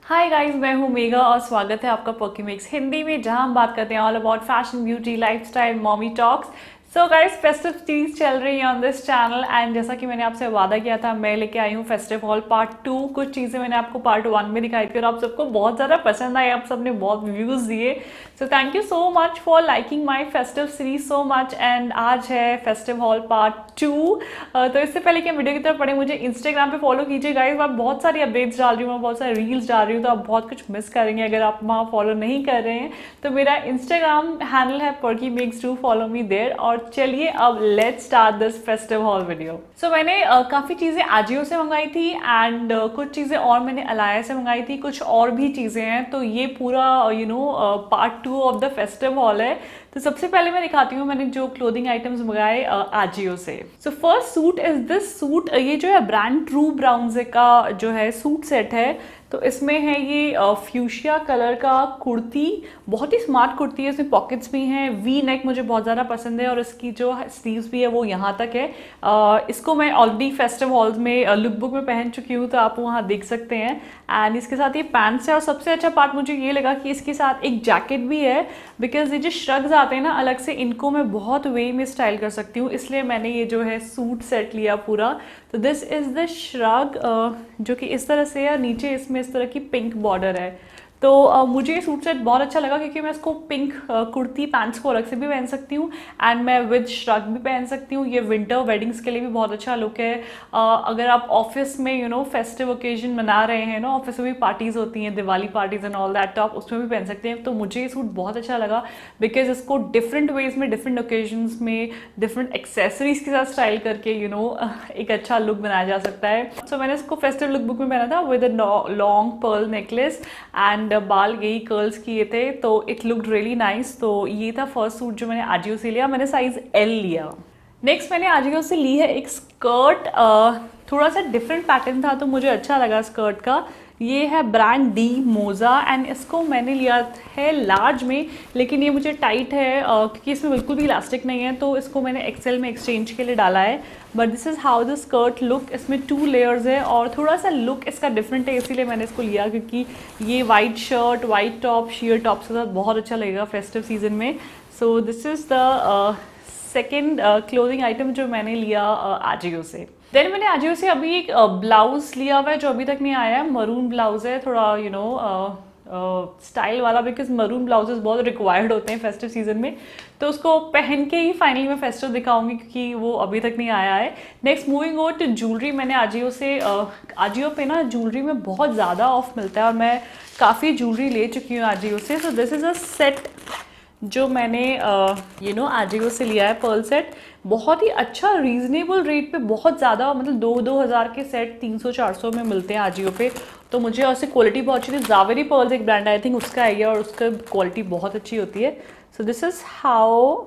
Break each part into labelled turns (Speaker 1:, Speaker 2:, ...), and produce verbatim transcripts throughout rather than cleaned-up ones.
Speaker 1: Hi guys, मैं हूँ मेघा और स्वागत है आपका पॉकीमिक्स हिंदी में, जहां हम बात करते हैं all about fashion, beauty, lifestyle, mommy talks. So guys, festive चीज चल रही है ऑन दिस चैनल एंड जैसा कि मैंने आपसे वादा किया था, मैं लेके आई हूँ फेस्टिव हॉल पार्ट टू। कुछ चीज़ें मैंने आपको पार्ट वन में दिखाई थी और आप सबको बहुत ज़्यादा पसंद आई, आप सबने बहुत व्यूज़ दिए। So thank you so much for liking my festive series so much. And आज है फेस्टिव हॉल पार्ट टू। तो इससे पहले कि हम वीडियो की तरफ पढ़े, मुझे इंस्टाग्राम पे फॉलो कीजिए गाइस। मैं बहुत सारी अपडेट्स डाल रही हूँ, मैं बहुत सारी रील्स डाल रही हूँ, तो आप बहुत कुछ मिस करेंगे अगर आप वहाँ फॉलो नहीं कर रहे हैं। तो मेरा इंस्टाग्राम हैंडल है पॉकीमिक्स, टू फॉलो मी देयर। और चलिए अब let's start this festive haul video. So मैंने uh, काफ़ी चीज़ें आजियो से मंगाई थी एंड uh, कुछ चीज़ें और मैंने अलाया से मंगाई थी, कुछ और भी चीज़ें हैं। तो ये पूरा you know part two of the festive haul है। तो सबसे पहले मैं दिखाती हूँ मैंने जो क्लोथिंग आइटम्स मंगाए आजियो से। So first suit is this suit. ये जो है ब्रांड ट्रू ब्राउन्स का जो है सूट सेट है। तो इसमें है ये फ्यूशिया कलर का कुर्ती, बहुत ही स्मार्ट कुर्ती है। इसमें पॉकेट्स भी हैं, वी नेक मुझे बहुत ज़्यादा पसंद है और इसकी जो स्लीव्स भी है वो यहाँ तक है। आ, इसको मैं ऑलरेडी फेस्टिव हॉल्स में लुक बुक में पहन चुकी हूँ, तो आप वहाँ देख सकते हैं। एंड इसके साथ ये पैंट्स है और सबसे अच्छा पार्ट मुझे ये लगा कि इसके साथ एक जैकेट भी है, बिकॉज ये जो श्रग्स आते हैं ना अलग से, इनको मैं बहुत वे में स्टाइल कर सकती हूँ, इसलिए मैंने ये जो है सूट सेट लिया पूरा। तो दिस इज़ द श्रग जो कि इस तरह से है, नीचे इसमें इस तरह की पिंक बॉर्डर है। तो uh, मुझे ये सूट सेट बहुत अच्छा लगा क्योंकि मैं इसको पिंक uh, कुर्ती पैंट्स को अलग से भी पहन सकती हूँ एंड मैं विद श्रग भी पहन सकती हूँ। ये विंटर वेडिंग्स के लिए भी बहुत अच्छा लुक है। uh, अगर आप ऑफिस में यू नो फेस्टिव ओकेजन मना रहे हैं ना, ऑफिस में भी पार्टीज़ होती हैं, Diwali parties and all that, तो आप उसमें भी पहन सकते हैं। तो मुझे ये सूट बहुत अच्छा लगा बिकॉज इसको डिफरेंट वेज में, डिफरेंट ओकेजन्स में, डिफरेंट एक्सेसरीज के साथ स्टाइल करके यू you नो know, एक अच्छा लुक बनाया जा सकता है। सो so, मैंने इसको फेस्टिव लुक बुक में पहना था with a long pearl necklace and बाल यही कर्ल्स किए थे, तो इट लुक्ड रियली नाइस। तो ये था फर्स्ट सूट जो मैंने आजियो से लिया, मैंने साइज एल लिया। नेक्स्ट मैंने आजियो से ली है एक स्कर्ट, थोड़ा सा डिफरेंट पैटर्न था तो मुझे अच्छा लगा स्कर्ट का। ये है ब्रांड डी मोजा एंड इसको मैंने लिया है लार्ज में, लेकिन ये मुझे टाइट है क्योंकि इसमें बिल्कुल भी इलास्टिक नहीं है, तो इसको मैंने एक्सेल में एक्सचेंज के लिए डाला है। But this is how the skirt look. इसमें टू लेयर्स है और थोड़ा सा लुक इसका डिफरेंट है, इसीलिए मैंने इसको लिया क्योंकि ये white shirt, white top, sheer top के साथ बहुत अच्छा लगेगा फेस्टिव सीजन में। So this is the second clothing item जो मैंने लिया आजियो से। देन मैंने आजियो से अभी एक ब्लाउज लिया हुआ है जो अभी तक नहीं आया है। मरून ब्लाउज है, थोड़ा यू नो स्टाइल वाला, बिकॉज मरून ब्लाउजेस बहुत रिक्वायर्ड होते हैं फेस्टिव सीजन में। तो उसको पहन के ही फाइनली मैं फेस्टिव दिखाऊंगी क्योंकि वो अभी तक नहीं आया है। Next moving over to jewellery. मैंने आजियो से आजियो पे ना ज्वेलरी में बहुत ज़्यादा ऑफ मिलता है और मैं काफ़ी ज्वेलरी ले चुकी हूँ आजियो से। So this is a set जो मैंने यू नो आजियो से लिया है, पर्ल सेट। बहुत ही अच्छा रीजनेबल रेट पे, बहुत ज़्यादा मतलब दो दो हज़ार के सेट तीन सौ चार सौ में मिलते हैं आजियो पे। तो मुझे उससे क्वालिटी बहुत अच्छी थी। जावेरी पर्ल्स एक ब्रांड आई थिंक उसका है और उसका क्वालिटी बहुत अच्छी होती है। So this is how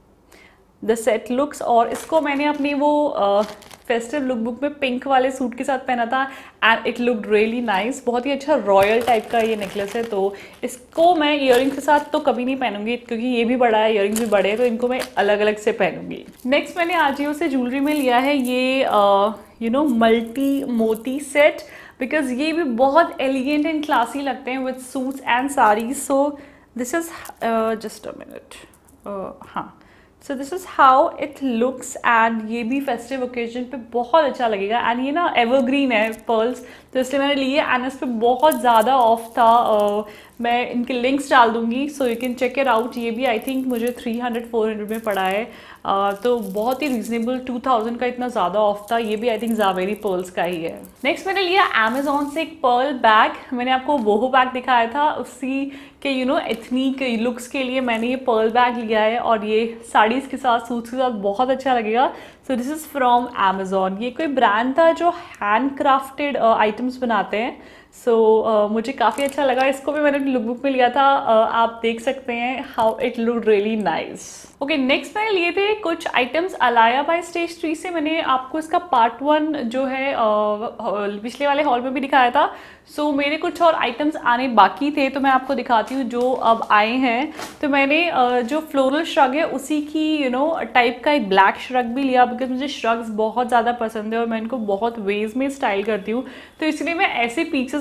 Speaker 1: the set looks. और इसको मैंने अपनी वो फेस्टिव लुक बुक में पिंक वाले सूट के साथ पहना था and it looked really nice. बहुत ही अच्छा रॉयल टाइप का ये नेकलेस है, तो इसको मैं ईयरिंग्स के साथ तो कभी नहीं पहनूंगी क्योंकि ये भी बड़ा है, ईयरिंग्स भी बड़े हैं, तो इनको मैं अलग अलग से पहनूंगी। नेक्स्ट मैंने आजियो से ज्वेलरी में लिया है ये यू नो मल्टी मोती सेट, बिकॉज ये भी बहुत एलिगेंट एंड क्लासी लगते हैं with suits and saris. So this is just a minute, हाँ, so this is how it looks and ये भी फेस्टिव ओकेजन पे बहुत अच्छा लगेगा। एंड ये ना एवरग्रीन है पर्ल्स, तो इसलिए मैंने लिए एंड इस पर बहुत ज़्यादा ऑफ था। uh, मैं इनके लिंक्स डाल दूंगी so you can check it out. ये भी आई थिंक मुझे थ्री हंड्रेड फोर हंड्रेड में पड़ा है, uh, तो बहुत ही रीजनेबल, टू थाउजेंड का इतना ज़्यादा ऑफ था। ये भी आई थिंक जावेरी पर्ल्स का ही है। नेक्स्ट मैंने लिया अमेजोन से एक पर्ल बैग। मैंने आपको वोहो बैग दिखाया था, उसी के यू नो एथनिक लुक्स के लिए मैंने ये पर्ल बैग लिया है और ये साड़ीज़ के साथ, सूट्स के साथ बहुत अच्छा लगेगा। So this is from Amazon. ये कोई ब्रांड था जो हैंड क्राफ्टेड आइटम्स बनाते हैं। सो so, uh, मुझे काफ़ी अच्छा लगा। इसको भी मैंने लुक बुक में लिया था, uh, आप देख सकते हैं how it look really nice. Okay, next मैंने लिए थे कुछ items Alaya by stage three से। मैंने आपको इसका पार्ट वन जो है uh, पिछले वाले हॉल में भी दिखाया था। सो so, मेरे कुछ और आइटम्स आने बाकी थे तो मैं आपको दिखाती हूँ जो अब आए हैं। तो मैंने uh, जो फ्लोरल श्रग है उसी की यू नो टाइप का एक ब्लैक श्रग भी लिया, बिकॉज मुझे श्रग्स बहुत ज़्यादा पसंद है और मैं इनको बहुत वेज में स्टाइल करती हूँ। तो इसलिए मैं ऐसे पीसेस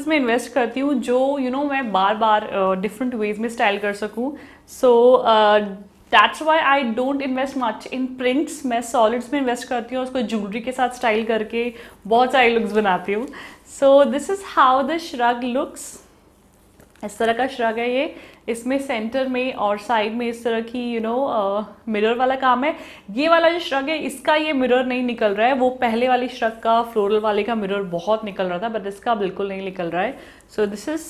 Speaker 1: ड्रेसेस में इन्वेस्ट करती हूँ जो यू you नो know, मैं बार बार डिफरेंट वेज में स्टाइल कर सकूँ. So that's why I don't invest much in prints. मैं सॉलिड्स में इन्वेस्ट करती हूँ, उसको ज्वेलरी के साथ स्टाइल करके बहुत सारे लुक्स बनाती हूँ. So this is how the shrug looks. इस तरह का श्रग है ये. इसमें सेंटर में और साइड में इस तरह की यू नो मिरर वाला काम है. ये वाला जो श्रग है इसका ये मिरर नहीं निकल रहा है. वो पहले वाली श्रग का फ्लोरल वाले का मिरर बहुत निकल रहा था, बट इसका बिल्कुल नहीं निकल रहा है. So this is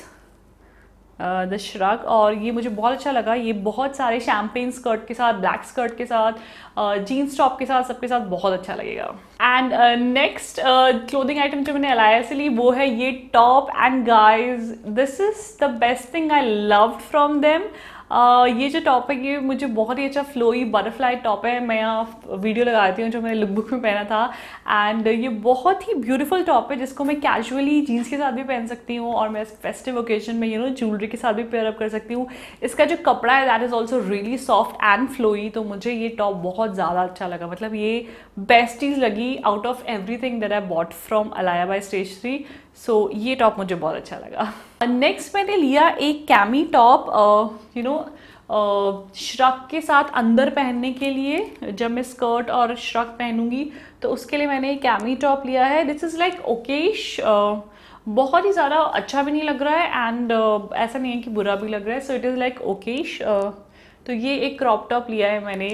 Speaker 1: the shrug. और ये मुझे बहुत अच्छा लगा. ये बहुत सारे शैम्पेन स्कर्ट के साथ, ब्लैक स्कर्ट के साथ, जीन्स टॉप के साथ, सबके साथ बहुत अच्छा लगेगा. एंड नेक्स्ट क्लोथिंग आइटम जो मैंने अलाया से ली वो है ये top. And guys this is the best thing I loved from them. Uh, ये जो टॉप है ये मुझे बहुत ही अच्छा फ्लोई बटरफ्लाई टॉप है. मैं यहाँ वीडियो लगाती हूँ जो मैंने लुकबुक में पहना था. एंड ये बहुत ही ब्यूटीफुल टॉप है जिसको मैं कैजुअली जीन्स के साथ भी पहन सकती हूँ और मैं फेस्टिव ओकेजन में यू नो ज्वेलरी के साथ भी पेयर अप कर सकती हूँ. इसका जो कपड़ा है that is also really soft and flowy. तो मुझे ये टॉप बहुत ज़्यादा अच्छा लगा. मतलब ये बेस्ट चीज़ लगी out of everything that I bought from Alaya by stationery. So ये टॉप मुझे बहुत अच्छा लगा. नेक्स्ट मैंने लिया एक cami top you know shrug के साथ अंदर पहनने के लिए. जब मैं स्कर्ट और श्रग पहनूंगी तो उसके लिए मैंने एक कैमी टॉप लिया है. This is like okayish. बहुत ही ज़्यादा अच्छा भी नहीं लग रहा है एंड uh, ऐसा नहीं है कि बुरा भी लग रहा है. So it is like okayish. तो ये एक क्रॉप टॉप लिया है मैंने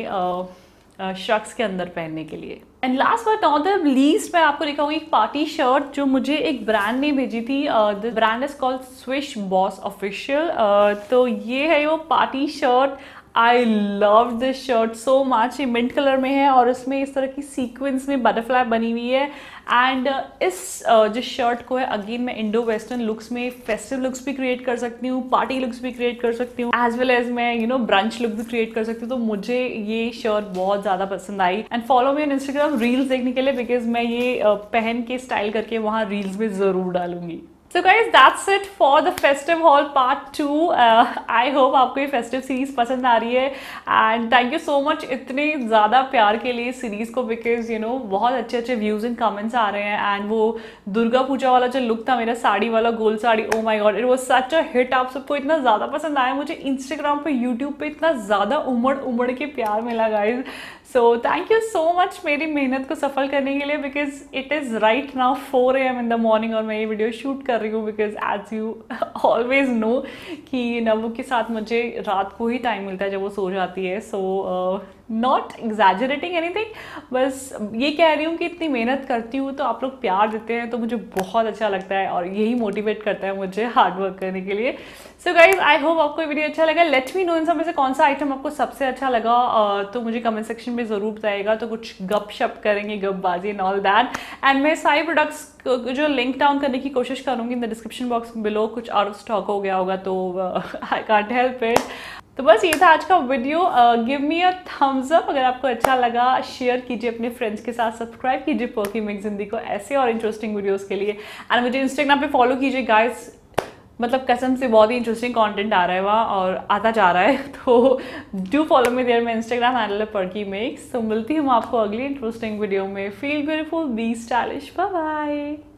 Speaker 1: श्रग्स uh, uh, के अंदर पहनने के लिए. And last but not the least मैं आपको दिखाऊंगी एक पार्टी शर्ट जो मुझे एक ब्रांड ने भेजी थी. The brand is called swish boss official. तो ये है वो party shirt. I love this shirt so much. ये मिंट कलर में है और इसमें इस तरह की सीक्वेंस में बटरफ्लाई बनी हुई है. एंड uh, इस uh, जो शर्ट को है अगेन मैं इंडो वेस्टर्न लुक्स में फेस्टिव लुक्स भी क्रिएट कर सकती हूँ, पार्टी लुक्स भी क्रिएट कर सकती हूँ, एज वेल एज मैं यू नो ब्रंच लुक भी क्रिएट कर सकती हूँ. तो मुझे ये शर्ट बहुत ज़्यादा पसंद आई. And follow me on Instagram reels देखने के लिए बिकॉज मैं ये uh, पहन के स्टाइल करके वहाँ रील्स में ज़रूर डालूंगी. So guys, that's it for the festive haul part two. Uh, I hope आपको ये festive series पसंद आ रही है and thank you so much इतने ज़्यादा प्यार के लिए सीरीज़ को because you know बहुत अच्छे अच्छे views and comments आ रहे हैं. and वो दुर्गा पूजा वाला जो लुक था मेरा साड़ी वाला गोल sari, oh my god, it was such a hit. आप सबको इतना ज़्यादा पसंद आया. मुझे Instagram पे YouTube पे इतना ज़्यादा उमड़ उमड़ के प्यार मिला guys. So thank you so much मेरी मेहनत को सफल करने के लिए because it is right now four A M in the morning और मैं ये वीडियो शूट कर रही हूँ because as you always know कि नवू के साथ मुझे रात को ही टाइम मिलता है जब वो सो जाती है. सो नॉट एग्जैजरेटिंग एनीथिंग, बस ये कह रही हूँ कि इतनी मेहनत करती हूँ तो आप लोग प्यार देते हैं तो मुझे बहुत अच्छा लगता है और यही मोटिवेट करता है मुझे हार्ड वर्क करने के लिए. सो गाइज आई होप आपको ये वीडियो अच्छा लगा. लेट मी नो इन सब में से कौन सा आइटम आपको सबसे अच्छा लगा. uh, तो मुझे कमेंट सेक्शन में ज़रूर बताइएगा. तो कुछ गप शप करेंगे, गपबाजी एंड ऑल दैट. एंड मैं सारी प्रोडक्ट्स जो लिंक डाउन करने की कोशिश करूँगी in the description box below. कुछ आउट ऑफ स्टॉक हो गया होगा तो आई कांट हेल्प इट. तो बस ये था आज का video. Give me a thumbs up अगर आपको अच्छा लगा. शेयर कीजिए अपने फ्रेंड्स के साथ. सब्सक्राइब कीजिए पर्की मेक्स हिंदी को ऐसे और इंटरेस्टिंग वीडियोस के लिए. एंड मुझे इंस्टाग्राम पे फॉलो कीजिए गाइस. मतलब कसम से बहुत ही इंटरेस्टिंग कंटेंट आ रहा है वहाँ और आता जा रहा है. तो डू फॉलो मी देयर. मैं इंस्टाग्राम हैंडल है पर्की मेक्स. तो मिलती हूँ आपको अगली इंटरेस्टिंग वीडियो में. Feel beautiful, be stylish. Bye bye.